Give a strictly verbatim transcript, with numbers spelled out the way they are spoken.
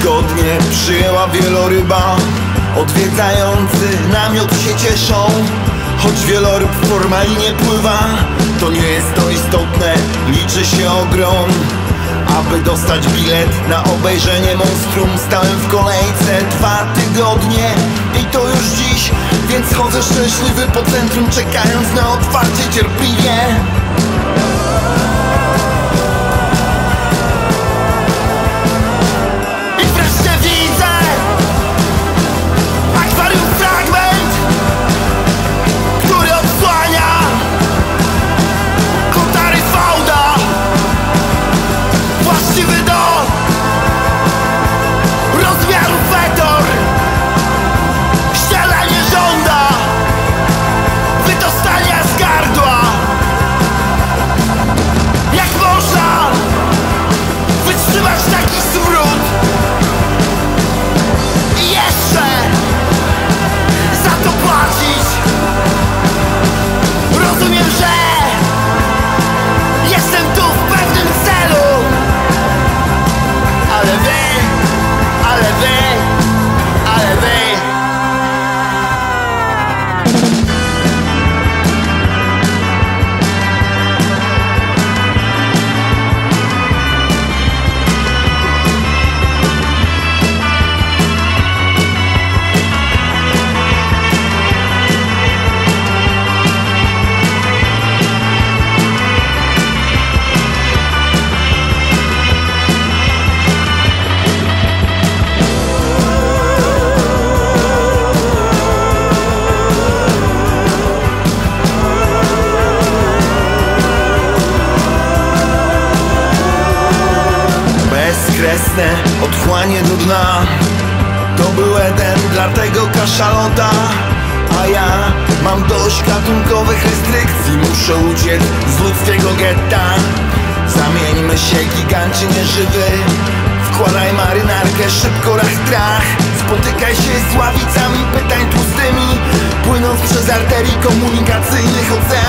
tygodnie przyjęła wieloryba. Odwiedzający namiot się cieszą, choć wieloryb w formalinie pływa. To nie jest to istotne, liczy się ogrom. Aby dostać bilet na obejrzenie monstrum, stałem w kolejce dwa tygodnie i to już dziś. Więc chodzę szczęśliwy po centrum, czekając na otwarcie cierpliwie. I wreszcie widzę akwarium fragment, który odsłania kotary fauda. Właściwy do rozmiaru fetor. Ścielenie żąda wydostania z gardła. Jak można wytrzymać taki smród i jeszcze za to płacić? Rozumiem, że jestem tu w pewnym celu. Ale wy, ale wy, ale wy. Bezkresne otchłanie do dna. To był Eden dla tego kaszalota. A ja mam dość gatunkowych restrykcji. Muszę uciec z ludzkiego getta. Zamieńmy się, gigancie nieżywy. Wkładaj marynarkę, szybko rach trach. Spotykaj się z ławicami pytań tłustymi, płynąc przez arterii komunikacyjnych oceanów.